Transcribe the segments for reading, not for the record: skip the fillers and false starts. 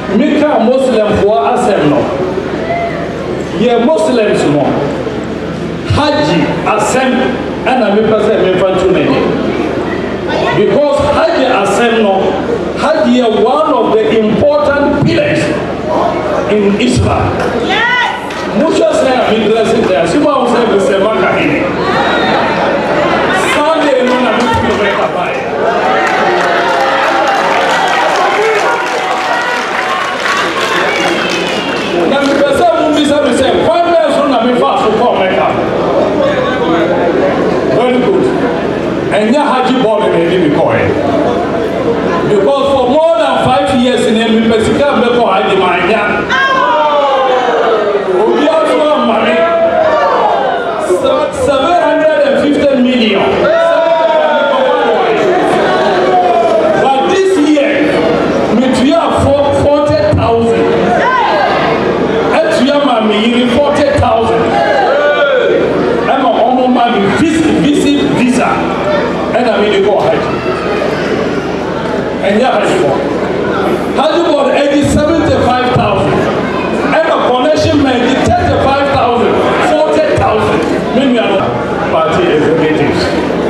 Mecca Muslim for asem no. Ye Muslims no. Hajj asem and me person me fantu ne. Because Hajj asem no, Hajj is one of the important pillars in Islam. Yes. Muchos say I'm interested there. Sima say we say Mecca here. Sunday no na me Mecca buy. Na me person mun bi say why me so na me fast to come Mecca. Very good. And ya Hajj board in the because for more than 5 years in the Pesika Mecca Hajj mania. $750 million. But this year, we have 40,000. And we have 40,000. I'm on visit visa. And I mean, you go Hajj. And yeah, Hajj board 75,000. And a connection man 35,000, 40,000. Many are not party executives.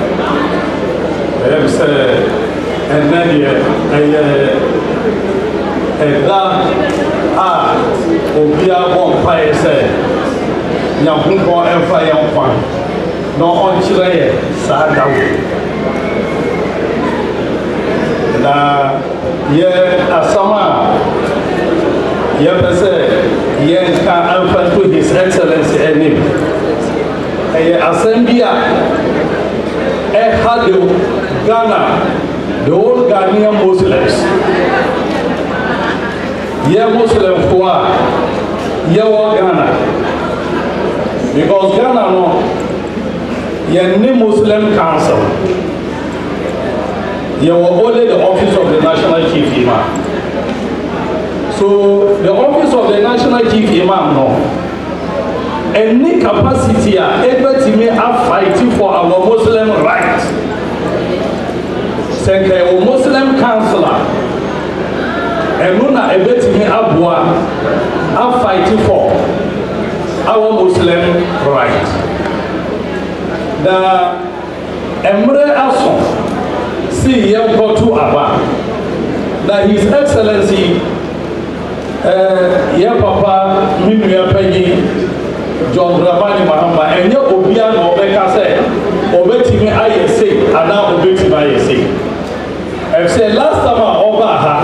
And then Obia won't fire say, young people and fire one. No on Chile, Sada. Asama, can answer to His Excellency and him. Assembly had Ghana, the whole Ghanaian Muslims. Muslim for Ghana. Because Ghana no Muslim Council. You were only the office of the National Chief Imam. So the office of the National Chief Imam no. Any capacity able to me are fighting for our Muslim rights. Say a Muslim councillor and Luna able to me are fighting for our Muslim rights. The Emre Ason see young go to Abba that His Excellency Papa Mimia Peggy John Dramani Mahamba and your Obiano Obeka said, Obetimi ISA, and now Obetimi ISA. I've said last time I over her,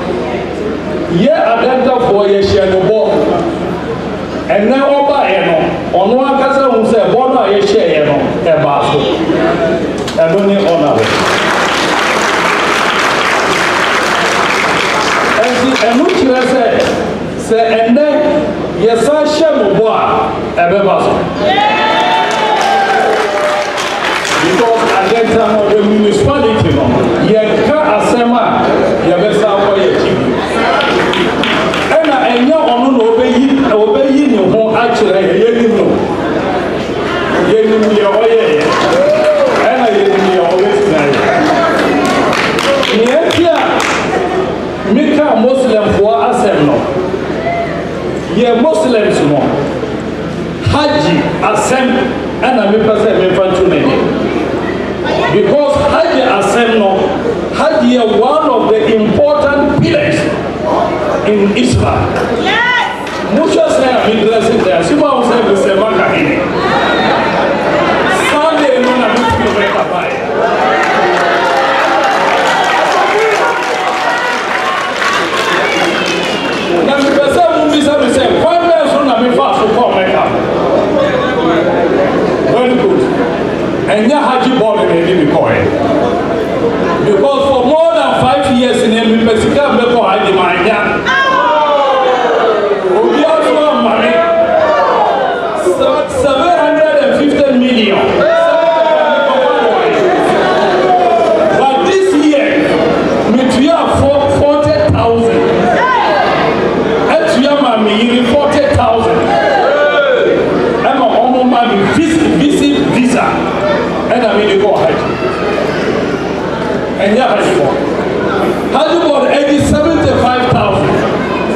Adenta for Yeshiano, and now over Eno, on one cousin who said, Bona Yeshiano, a basso, and only honor. And which I say, and then yes, I shall move on. Because at that time of the municipality, you can't asema, you best have for your TV. And I know on obey you who actually you know. You know, and I know always night. Mecca Muslim for asem no. Ye Muslims no. Hajj asem and me person me fantu ne. Because Hajj asem no, Hajj is one of the important pillars in Islam. Yes. Muchos say I'm interested there. Sima say we say Mecca here. Sunday no na me Mecca buy. Na me person mun bi say why me so na me fast to come Mecca. Very good. And ya Hajj board in the because for more than 5 years in the Pesika Mecca Hajj mania. $750 million. But this year, we have 40,000. And we have 40,000. I'm on visit visa. And I mean, you go Hajj. And yeah, Hajj board 75,000.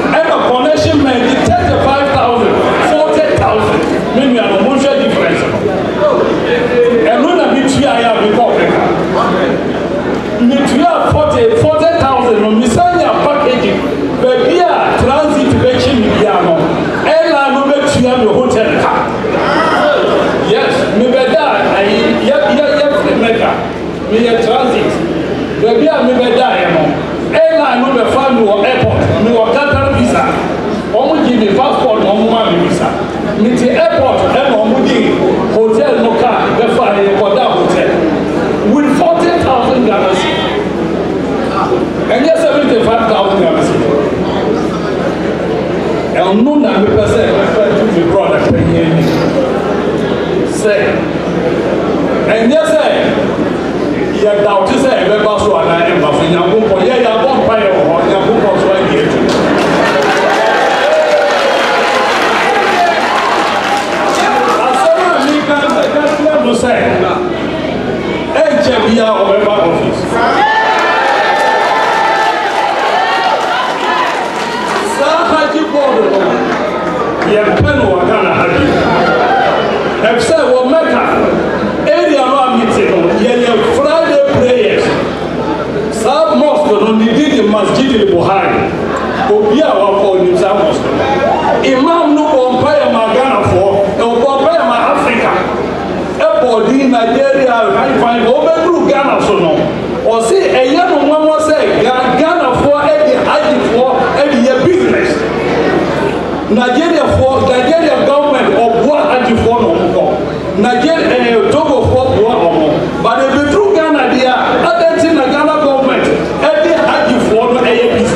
pen or Ghana Hajj. I've said, well, Mecca, area no meeting, Friday prayers. Some mosque on the did the Masjid al-Buhari. Obia wa for the mosque. Imam no compare my Ghana for, no compare my Africa. Everybody in Nigeria, I find over through Ghana so no. Or say a young woman say Ghana for every Hajj for every year business. Nigeria government or what Hajj for no more. Nigeria Togo for what more. But if the true Ghana they are other thing the Ghana government every Hajj for no business.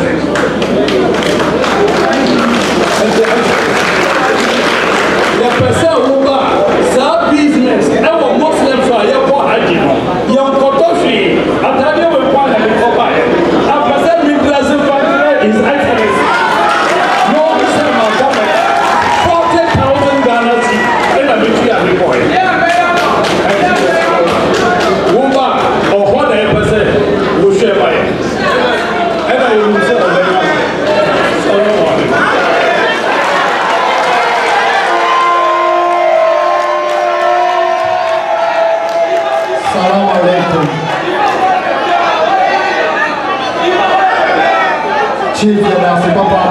The person who got business ever Muslims are here for Hajj. Young Kotoshi, I tell you we want to be over. A person with dressing factory is excellent. No, it's not my government. 40,000 Ghana in a bit of the boy. Wumba, or what I person will share by it. And I will say, Salam alaikum. Chief Yanasi Papa,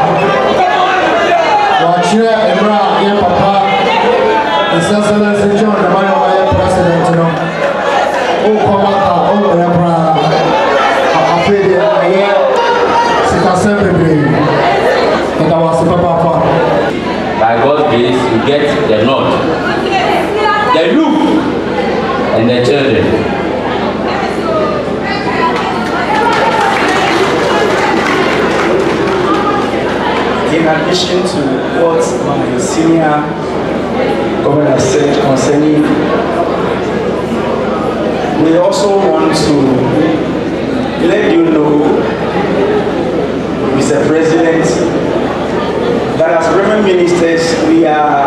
Wachia Emra, Yan Papa, His Excellency John, the Maya President, oh, Komaka, oh, Emra, Apedia, Sika Sempre, and I was Papa. By God's grace, you get the nod, the look, and the children. In addition to what my senior governor said concerning, we also want to let you know, Mr. President, that as Reverend Ministers, we are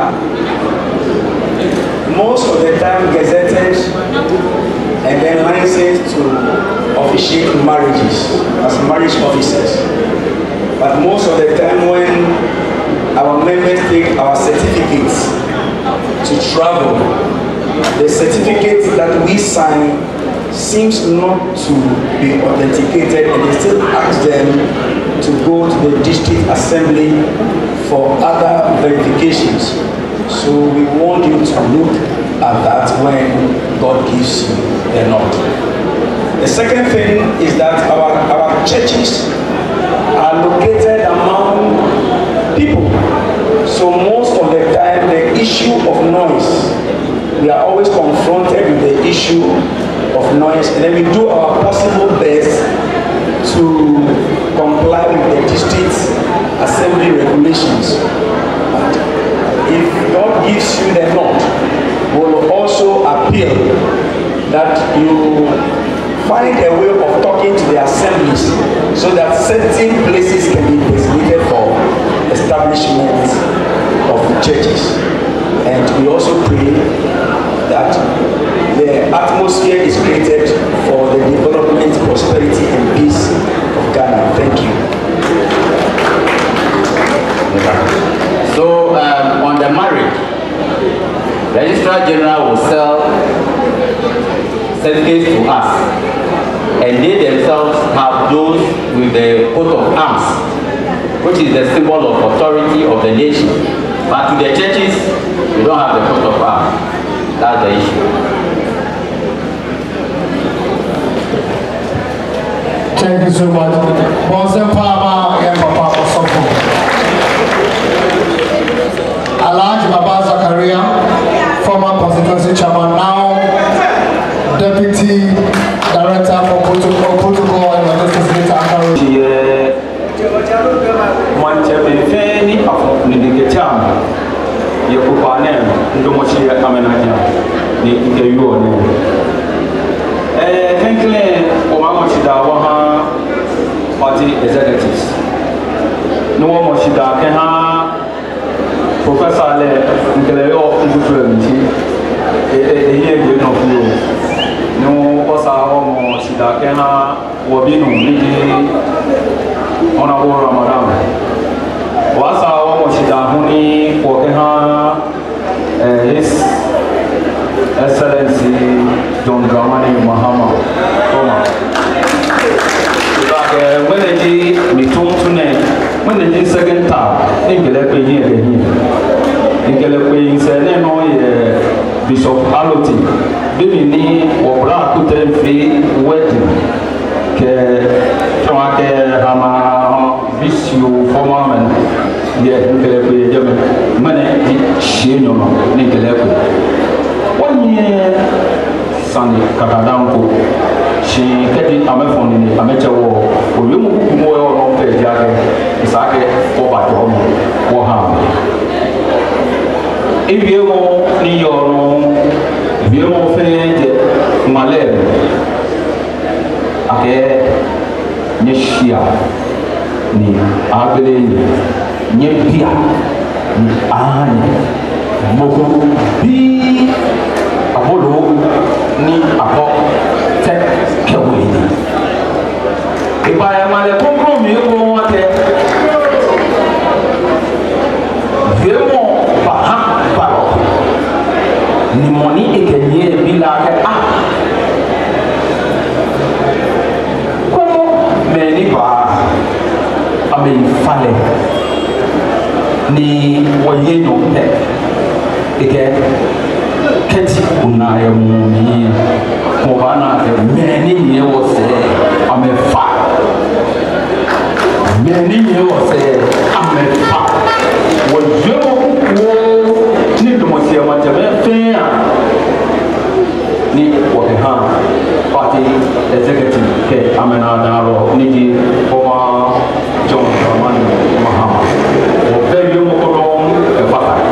most of the time gazetted and then licensed to officiate marriages as marriage officers. But most of the time when our members take our certificates to travel, the certificates that we sign seems not to be authenticated, and they still ask them to go to the district assembly for other verifications. So we want you to look at that when God gives you the nod. The second thing is that our churches are located among people. So most of the time the issue of noise, we are always confronted with the issue of noise, and then we do our possible best to comply with the district assembly regulations. But if God gives you the nod, we will also appeal that you find a way of talking to the assemblies so that certain places can be designated for establishment of churches. And we also pray that the atmosphere is created for the development, prosperity, and peace of Ghana. Thank you. So on the marriage, Registrar General will sell certificates to us, and they themselves have those with the coat of arms, which is the symbol of authority of the nation. But to the churches, we don't have the coat of arms. That's the issue. Thank you so much. Alhaji Baba Zakaria, former constituency chairman, now Deputy Director for Protocol and Logistics Data party executives. No one was Professor Le Nkeleo Influency, a year of you. No was our Sidakena Wabino, Honorable Ramadan. Was our Sidahuni John Dramani Mahama. When they did me when they did second time, in Gillespie here, in Gillespie, said, no, Bishop Aloti, baby knee or black to tell free wedding. Hama, wish you for moment. Yet, in Gillespie, money, she no, in Gillespie. 1 year, Sunday, Kakadanko. She getting a phone in the amateur war, or you move more on the jacket, is I get over to home, or harm. If you want New York, if you want to Malay, I get Nishia, ni Abele, Nyepia, ni Ahani, Moko, be Apollo, ni Apo. If I am a compromise, you want it. Vemo Baham Baro. Ni money can be like many bar. I mean, fale. Ni waye no pet. Again. Keti unaya mumi Mobana many years I'm a fire. Many years I'm a fire. What you need to see a much of a fair need what a hand party executive. I'm another needy for John Mahama. Very long a fire.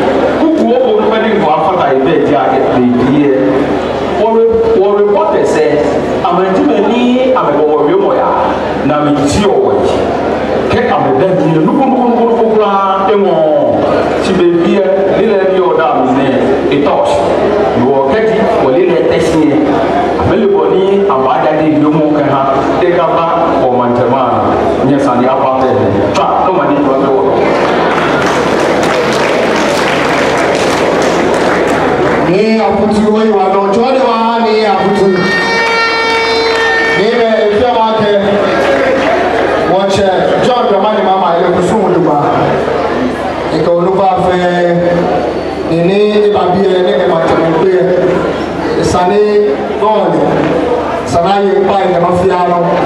Or reporter says, I'm a Jimmy, I'm a boy, now it's your way. Get up the bed, you know, she may be a little your damn name, a toss. You are getting or little testing. Available, and by that day, you won't have take up back or Mantamana. Yes, on the upper bed. Trap, no money to go. Ni aputu we wa no jode wa ni aputu ni be efe ma ke wo che John Dramani mama ile kusun oluba e ko oluba fe ni ba bi e ni ma te pe sane gol sanaye pa e ma fi ano